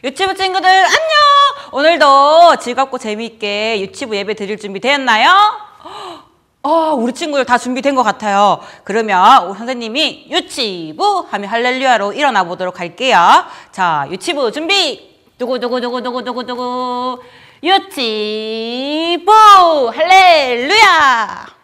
유치부 친구들 안녕! 오늘도 즐겁고 재미있게 유치부 예배 드릴 준비 되었나요? 우리 친구들 다 준비된 것 같아요. 그러면 우리 선생님이 유치부 하면 할렐루야로 일어나 보도록 할게요. 자, 유치부 준비! 두구두구두구두구두구두구 유치부 할렐루야!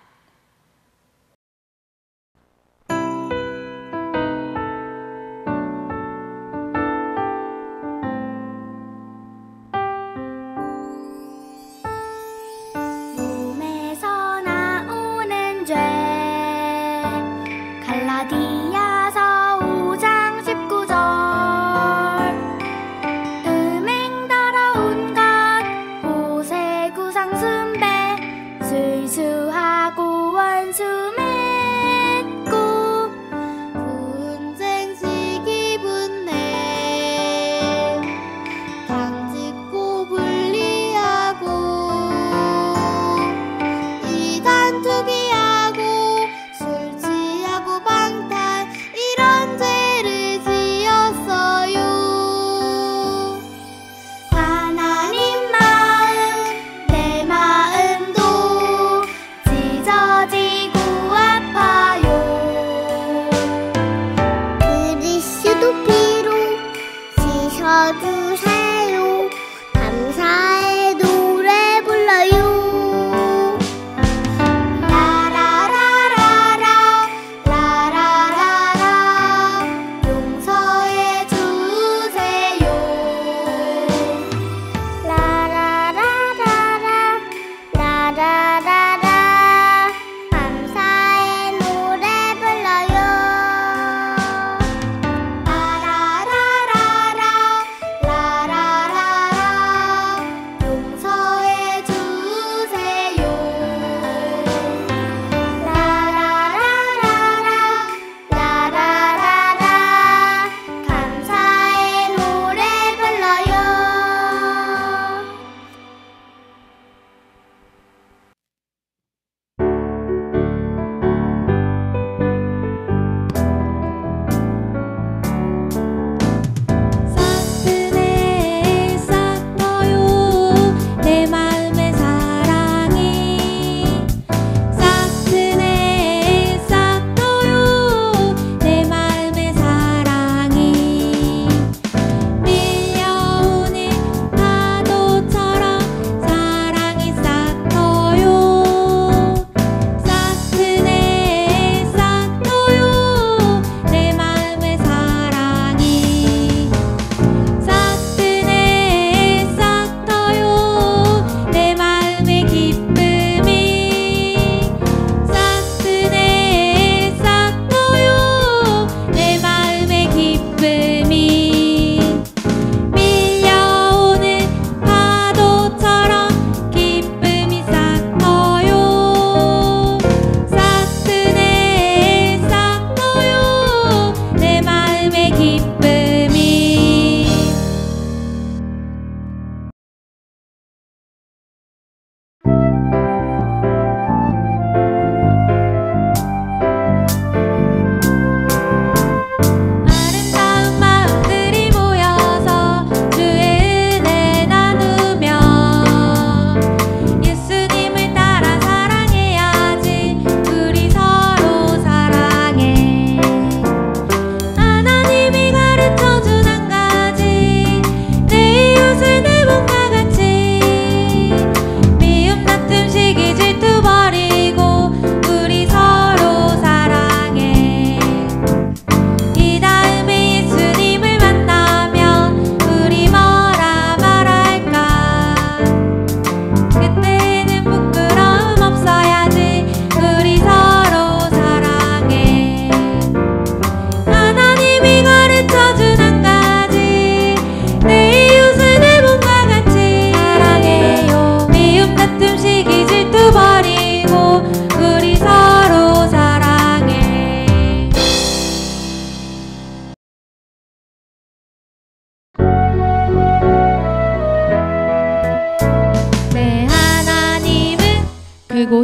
크고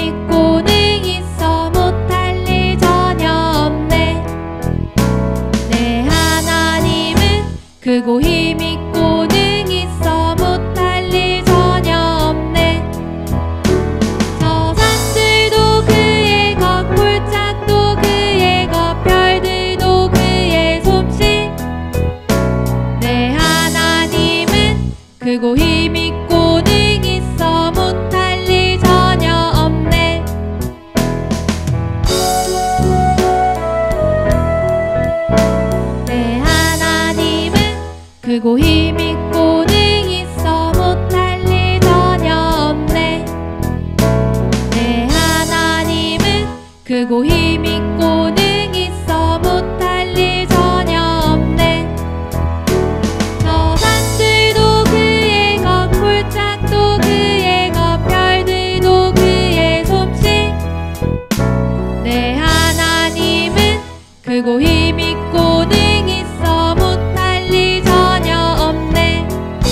힘있고 능 있어 못할 일 전혀 없네. 내 하나님은 크고 힘있고 능있어 못할 일 전혀 없네. 저 산들도 그의 것, 골짜기도 그의 것, 별들도 그의 솜씨. 내 하나님은 크고 힘있고 능있어 못할 일 전혀 없네. 내 하나님은 크고 힘있고 능있어 못할 일 전혀 없네. 내 하나님은 크고 힘있고 능있어 못할 일 전혀 없네. 저 산들도 그의 것, 골짜기도 그의 것, 별들도 그의 솜씨. 내 하나님은 크고 힘있고 능있어 못할 일 전혀 없네.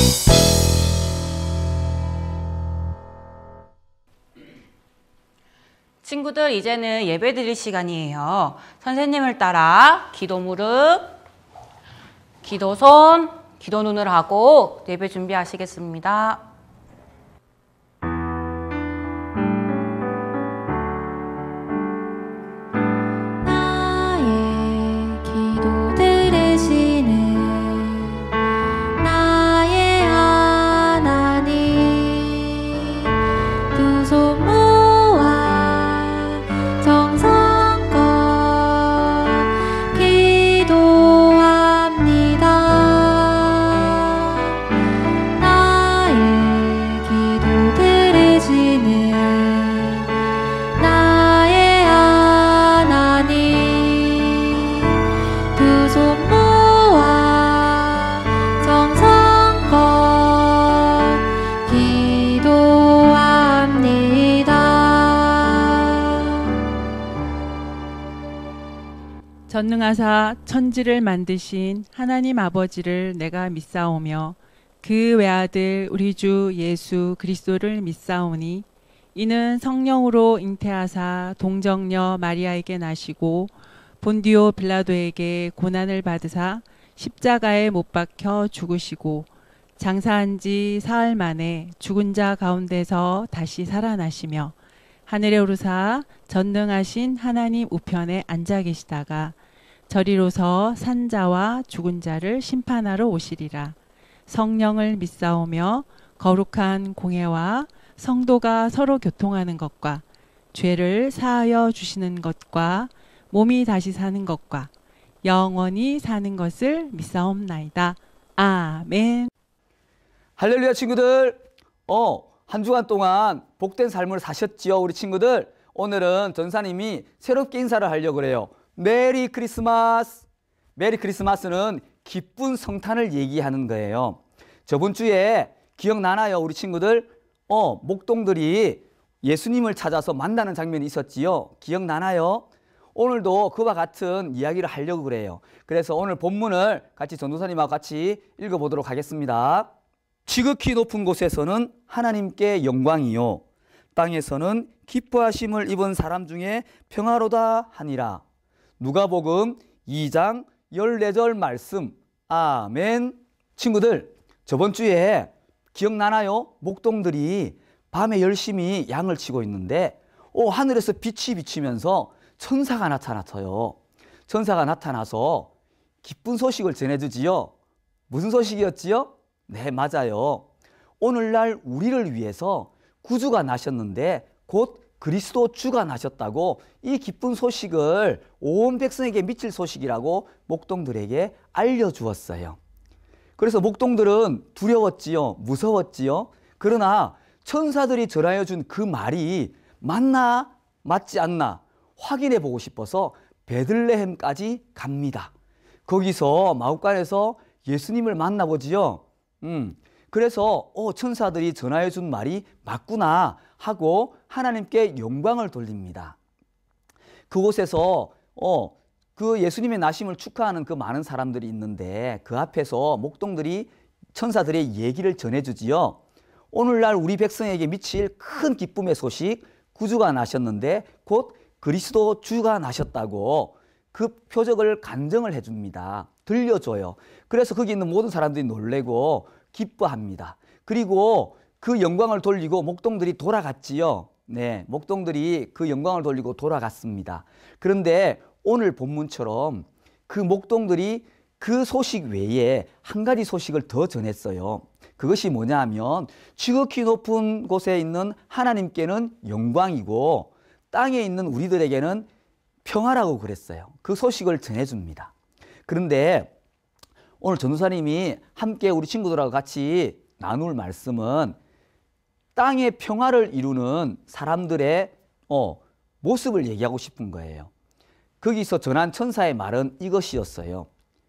친구들, 이제는 예배 드릴 시간이에요. 선생님을 따라 기도 무릎, 기도 손, 기도 눈을 하고 예배 준비하시겠습니다. 나의 기도 들으시는 나의 하나님, 두 손 모아 정성껏 기도합니다. 나의 기도 들으시는 나의 하나님, 두 손 모아 정성껏 기도합니다. 전능하사 천지를 만드신 하나님 아버지를 내가 믿사오며 그 외아들 우리 주 예수 그리스도를 믿사오니 이는 성령으로 잉태하사 동정녀 마리아에게 나시고 본디오 빌라도에게 고난을 받으사 십자가에 못 박혀 죽으시고 장사한 지 사흘 만에 죽은 자 가운데서 다시 살아나시며 하늘에 오르사 전능하신 하나님 우편에 앉아 계시다가 저리로서 산자와 죽은 자를 심판하러 오시리라. 성령을 믿사오며 거룩한 공회와 성도가 서로 교통하는 것과 죄를 사하여 주시는 것과 몸이 다시 사는 것과 영원히 사는 것을 믿사옵나이다. 아멘. 할렐루야 친구들. 한 주간 동안 복된 삶을 사셨지요 우리 친구들. 오늘은 전사님이 새롭게 인사를 하려고 그래요. 메리 크리스마스. 메리 크리스마스는 기쁜 성탄을 얘기하는 거예요. 저번 주에 기억나나요 우리 친구들? 목동들이 예수님을 찾아서 만나는 장면이 있었지요. 기억나나요? 오늘도 그와 같은 이야기를 하려고 그래요. 그래서 오늘 본문을 같이 전도사님하고 같이 읽어보도록 하겠습니다. 지극히 높은 곳에서는 하나님께 영광이요 땅에서는 기뻐하심을 입은 사람 중에 평화로다 하니라. 누가복음 2장 14절 말씀. 아멘. 친구들, 저번 주에 기억나나요? 목동들이 밤에 열심히 양을 치고 있는데 하늘에서 빛이 비치면서 천사가 나타났어요. 천사가 나타나서 기쁜 소식을 전해주지요. 무슨 소식이었지요? 네, 맞아요. 오늘날 우리를 위해서 구주가 나셨는데 곧 그리스도 주가 나셨다고 이 기쁜 소식을 온 백성에게 미칠 소식이라고 목동들에게 알려주었어요. 그래서 목동들은 두려웠지요. 무서웠지요. 그러나 천사들이 전하여 준 그 말이 맞나 맞지 않나 확인해 보고 싶어서 베들레헴까지 갑니다. 거기서 마구간에서 예수님을 만나보지요. 그래서 천사들이 전하여 준 말이 맞구나 하고 하나님께 영광을 돌립니다. 그곳에서 그 예수님의 나심을 축하하는 그 많은 사람들이 있는데 그 앞에서 목동들이 천사들의 얘기를 전해주지요. 오늘날 우리 백성에게 미칠 큰 기쁨의 소식, 구주가 나셨는데 곧 그리스도 주가 나셨다고 그 표적을 간증을 해줍니다. 들려줘요. 그래서 거기 있는 모든 사람들이 놀래고 기뻐합니다. 그리고 그 영광을 돌리고 목동들이 돌아갔지요. 네, 목동들이 그 영광을 돌리고 돌아갔습니다. 그런데 오늘 본문처럼 그 목동들이 그 소식 외에 한 가지 소식을 더 전했어요. 그것이 뭐냐 하면 지극히 높은 곳에 있는 하나님께는 영광이고 땅에 있는 우리들에게는 평화라고 그랬어요. 그 소식을 전해줍니다. 그런데 오늘 전도사님이 함께 우리 친구들하고 같이 나눌 말씀은 땅의 평화를 이루는 사람들의 모습을 얘기하고 싶은 거예요. 거기서 전한 천사의 말은 이것이었어요.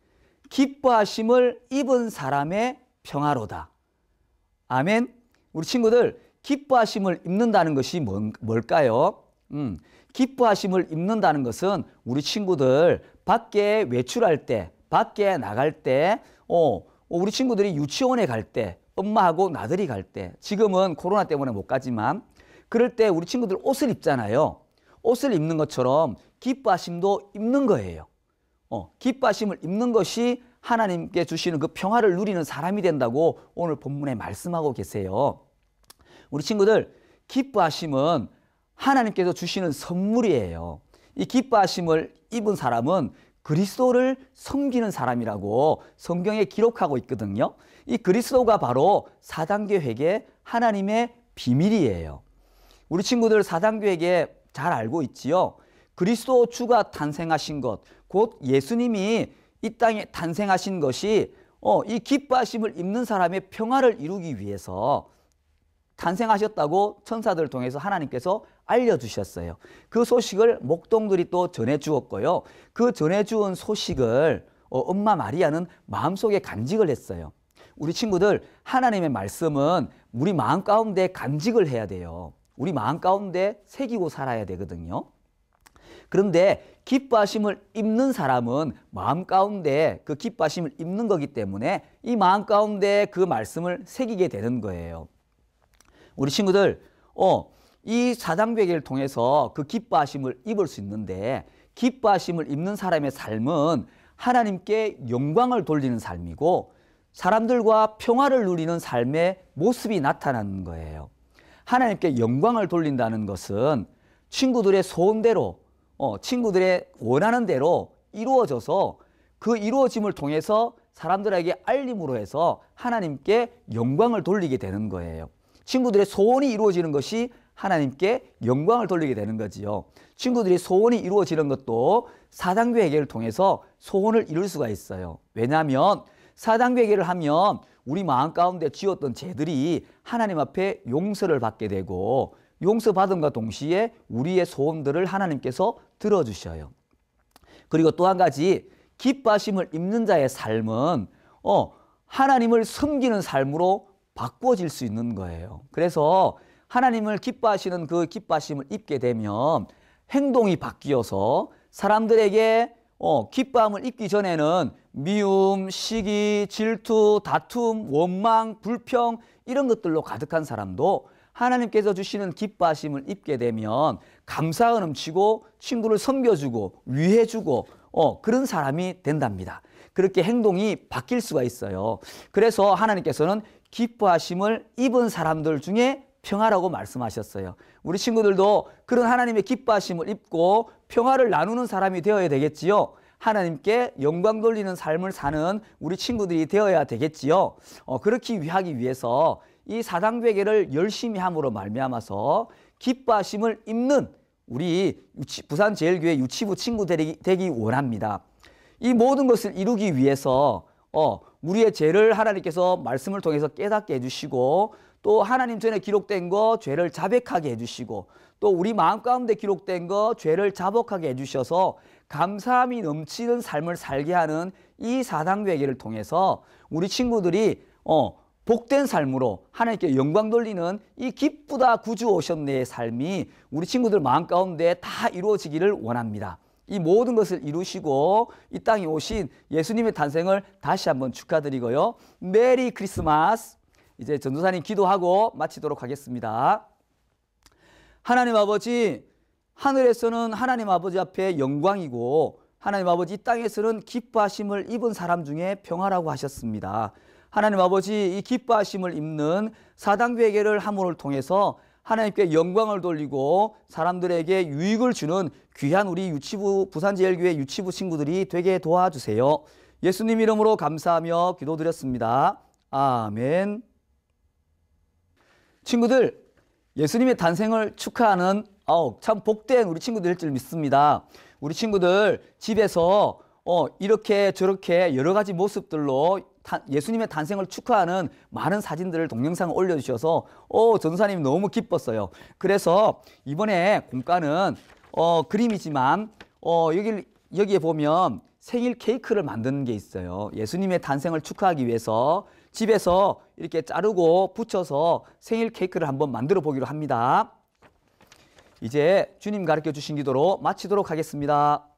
기뻐하심을 입은 사람의 평화로다. 아멘. 우리 친구들, 기뻐하심을 입는다는 것이 뭘까요? 기뻐하심을 입는다는 것은 우리 친구들 밖에 외출할 때, 밖에 나갈 때, 우리 친구들이 유치원에 갈 때, 엄마하고 나들이 갈 때, 지금은 코로나 때문에 못 가지만 그럴 때 우리 친구들 옷을 입잖아요. 옷을 입는 것처럼 기뻐하심도 입는 거예요. 기뻐하심을 입는 것이 하나님께 주시는 그 평화를 누리는 사람이 된다고 오늘 본문에 말씀하고 계세요. 우리 친구들, 기뻐하심은 하나님께서 주시는 선물이에요. 이 기뻐하심을 입은 사람은 그리스도를 섬기는 사람이라고 성경에 기록하고 있거든요. 이 그리스도가 바로 사단계획의 하나님의 비밀이에요. 우리 친구들 사단계획에 잘 알고 있지요. 그리스도 주가 탄생하신 것, 곧 예수님이 이 땅에 탄생하신 것이 이 기뻐하심을 입는 사람의 평화를 이루기 위해서 탄생하셨다고 천사들을 통해서 하나님께서 알려주셨어요. 그 소식을 목동들이 또 전해주었고요. 그 전해주은 소식을 엄마 마리아는 마음속에 간직을 했어요. 우리 친구들, 하나님의 말씀은 우리 마음 가운데 간직을 해야 돼요. 우리 마음 가운데 새기고 살아야 되거든요. 그런데 기뻐하심을 입는 사람은 마음 가운데 그 기뻐하심을 입는 거기 때문에 이 마음 가운데 그 말씀을 새기게 되는 거예요. 우리 친구들, 이 사단계획을 통해서 그 기뻐하심을 입을 수 있는데, 기뻐하심을 입는 사람의 삶은 하나님께 영광을 돌리는 삶이고 사람들과 평화를 누리는 삶의 모습이 나타나는 거예요. 하나님께 영광을 돌린다는 것은 친구들의 소원대로, 친구들의 원하는 대로 이루어져서 그 이루어짐을 통해서 사람들에게 알림으로 해서 하나님께 영광을 돌리게 되는 거예요. 친구들의 소원이 이루어지는 것이 하나님께 영광을 돌리게 되는 거지요. 친구들이 소원이 이루어지는 것도 사단계획을 통해서 소원을 이룰 수가 있어요. 왜냐하면 사단계획을 하면 우리 마음 가운데 지었던 죄들이 하나님 앞에 용서를 받게 되고 용서받음과 동시에 우리의 소원들을 하나님께서 들어주셔요. 그리고 또 한 가지, 기뻐하심을 입는 자의 삶은 하나님을 섬기는 삶으로 바꿔질 수 있는 거예요. 그래서 하나님을 기뻐하시는 그 기뻐하심을 입게 되면 행동이 바뀌어서 사람들에게 기뻐함을 입기 전에는 미움, 시기, 질투, 다툼, 원망, 불평 이런 것들로 가득한 사람도 하나님께서 주시는 기뻐하심을 입게 되면 감사가 넘치고 친구를 섬겨주고 위해주고 그런 사람이 된답니다. 그렇게 행동이 바뀔 수가 있어요. 그래서 하나님께서는 기뻐하심을 입은 사람들 중에 평화라고 말씀하셨어요. 우리 친구들도 그런 하나님의 기뻐하심을 입고 평화를 나누는 사람이 되어야 되겠지요. 하나님께 영광 돌리는 삶을 사는 우리 친구들이 되어야 되겠지요. 그렇게 하기 위해서 이 사단계획을 열심히 함으로 말미암아서 기뻐하심을 입는 우리 부산제일교회 유치부 친구들이 되기 원합니다. 이 모든 것을 이루기 위해서 우리의 죄를 하나님께서 말씀을 통해서 깨닫게 해주시고 또 하나님 전에 기록된 거 죄를 자백하게 해주시고 또 우리 마음 가운데 기록된 거 죄를 자복하게 해주셔서 감사함이 넘치는 삶을 살게 하는 이 사단계획을 통해서 우리 친구들이 복된 삶으로 하나님께 영광 돌리는 이 기쁘다 구주 오셨네의 삶이 우리 친구들 마음 가운데 다 이루어지기를 원합니다. 이 모든 것을 이루시고 이 땅에 오신 예수님의 탄생을 다시 한번 축하드리고요. 메리 크리스마스. 이제 전도사님 기도하고 마치도록 하겠습니다. 하나님 아버지, 하늘에서는 하나님 아버지 앞에 영광이고 하나님 아버지 이 땅에서는 기뻐하심을 입은 사람 중에 평화라고 하셨습니다. 하나님 아버지 이 기뻐하심을 입는 사당회개를 함으로 통해서 하나님께 영광을 돌리고 사람들에게 유익을 주는 귀한 우리 유치부 부산제일교회 유치부 친구들이 되게 도와주세요. 예수님 이름으로 감사하며 기도드렸습니다. 아멘. 친구들, 예수님의 탄생을 축하하는 참 복된 우리 친구들일 줄 믿습니다. 우리 친구들 집에서 이렇게 저렇게 여러 가지 모습들로 예수님의 탄생을 축하하는 많은 사진들을 동영상을 올려주셔서 전사님이 너무 기뻤어요. 그래서 이번에 공과는 그림이지만 여기에 보면 생일 케이크를 만드는 게 있어요. 예수님의 탄생을 축하하기 위해서 집에서 이렇게 자르고 붙여서 생일 케이크를 한번 만들어 보기로 합니다. 이제 주님 가르쳐 주신 기도로 마치도록 하겠습니다.